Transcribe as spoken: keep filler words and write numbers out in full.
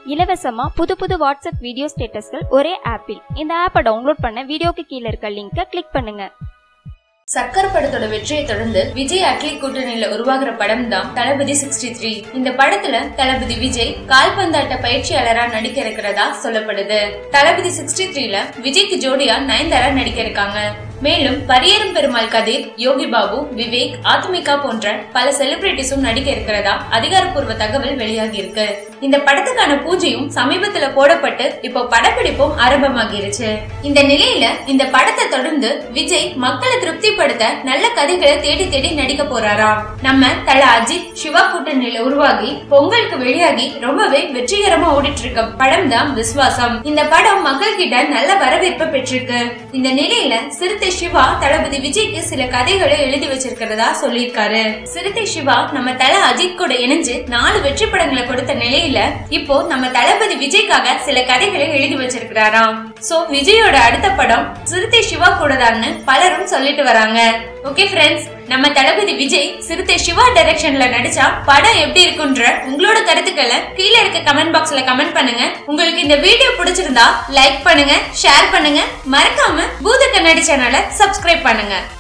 இலவசமா புது புது வாட்ஸ்அப் வீடியோ ஸ்டேட்டஸ்கள் ஒரே ஆப்பில். இந்த ஆப்பை டவுன்லோட் பண்ண வீடியோக்கு கீழே இருக்க லிங்கை கிளிக் பண்ணுங்க. சக்கர் படத்தோட வெற்றியை தொடர்ந்து விஜய் அட்லி கூட்டணியில உருவாகிற படம் தான் தளபதி சிக்ஸ்டி த்ரீ. இந்த படத்துல தளபதி விஜய் கால்பந்தாட்ட பயிற்சியாளரா நடிக்க இருக்கிறதா சொல்லப்படுது. தளபதி சிக்ஸ்டி த்ரீல விஜய்க்கு ஜோடியா நயன்தாரா நடிக்க இருக்காங்க. மேலும் பரியரும் பெருமாள் கதிர், யோகி பாபு, விவேக், ஆத்மிகா போன்ற பல செலிபிரிட்டிஸும் நடிக்க இருக்கிறதா அதிகாரப்பூர்வ தகவல் வெளியாகி இருக்கு. இந்த படத்துக்கான பூஜையும் சமீபத்துல போடப்பட்டு இப்போ படப்பிடிப்பும் ஆரம்பமாகிருச்சு. இந்த நிலையில இந்த படத்தை தொடர்ந்து விஜய் மக்களை திருப்திப்படுத்த நல்ல கதைகளை தேடி தேடி நடிக்க போறாராம். நம்ம தல அஜித் சிவா கூட்டணியில உருவாகி பொங்கலுக்கு வெளியாகி ரொம்பவே வெற்றிகரமா ஓடிட்டு இருக்க படம் தான் விஸ்வாசம். இந்த படம் மக்கள் கிட்ட நல்ல வரவேற்பை பெற்றிருக்கு. இந்த நிலையில சிறுத்தை சிவா தளபதி விஜய்க்கு சில கதைகளை எழுதி வச்சிருக்கிறதா சொல்லியிருக்காரு. சிறுத்தை சிவா நம்ம தல அஜித் கூட இணைஞ்சு நாலு வெற்றி படங்களை கொடுத்த நிலையில இப்போ நம்ம தளபதி விஜய்க்காக சில கதைகளை எழுதி வச்சிருக்கிறாராம். சோ விஜயோட அடுத்த படம் சிறுத்தை சிவா கூட தான் பலரும் சொல்லிட்டு வராங்க. ஓகே ஃப்ரெண்ட்ஸ், நம்ம தளபதி விஜய் சிறுத்தை சிவா டைரக்ஷன்ல நடிச்சா படம் எப்படி இருக்குன்ற உங்களோட கருத்துக்களை கீழே இருக்க கமெண்ட் பாக்ஸ்ல கமெண்ட் பண்ணுங்க. உங்களுக்கு இந்த வீடியோ பிடிச்சிருந்தா லைக் பண்ணுங்க, ஷேர் பண்ணுங்க, மறக்காம பூத கண்ணாடி சேனலை சப்ஸ்கிரைப் பண்ணுங்க.